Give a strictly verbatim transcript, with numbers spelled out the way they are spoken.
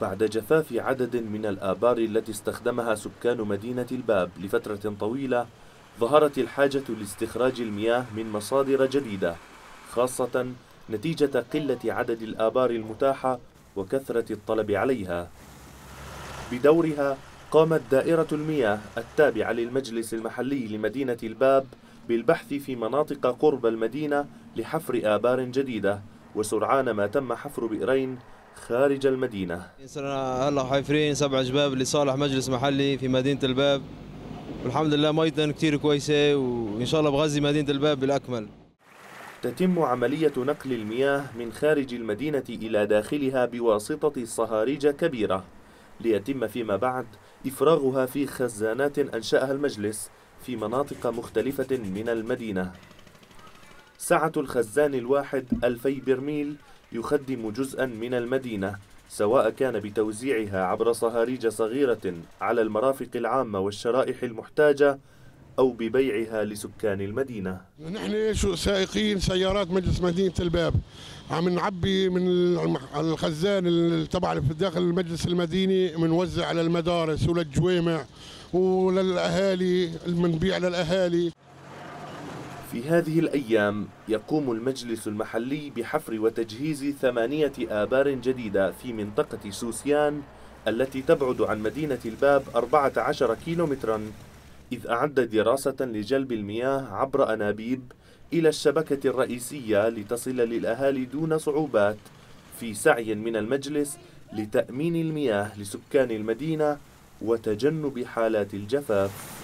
بعد جفاف عدد من الآبار التي استخدمها سكان مدينة الباب لفترة طويلة، ظهرت الحاجة لاستخراج المياه من مصادر جديدة، خاصة نتيجة قلة عدد الآبار المتاحة وكثرة الطلب عليها. بدورها قامت دائرة المياه التابعة للمجلس المحلي لمدينة الباب بالبحث في مناطق قرب المدينة لحفر آبار جديدة، وسرعان ما تم حفر بئرين خارج المدينة. هلا حافرين سبع جباب لصالح مجلس محلي في مدينة الباب، والحمد لله ميتنا كتير كويسة، وإن شاء الله بغذي مدينة الباب بالأكمل. تتم عملية نقل المياه من خارج المدينة إلى داخلها بواسطة صهاريج كبيرة، ليتم فيما بعد إفراغها في خزانات أنشأها المجلس في مناطق مختلفة من المدينة. سعة الخزان الواحد ألفي برميل يخدم جزءا من المدينة، سواء كان بتوزيعها عبر صهاريج صغيرة على المرافق العامة والشرائح المحتاجة أو ببيعها لسكان المدينة. نحن سائقين سيارات مجلس مدينة الباب عم نعبي من الخزان تبع في داخل المجلس المديني، بنوزع على المدارس وللجوامع وللأهالي، بنبيع للأهالي. في هذه الأيام يقوم المجلس المحلي بحفر وتجهيز ثمانية آبار جديدة في منطقة سوسيان التي تبعد عن مدينة الباب أربعة عشر كيلومترا، إذ أعد دراسة لجلب المياه عبر أنابيب إلى الشبكة الرئيسية لتصل للأهالي دون صعوبات، في سعي من المجلس لتأمين المياه لسكان المدينة وتجنب حالات الجفاف.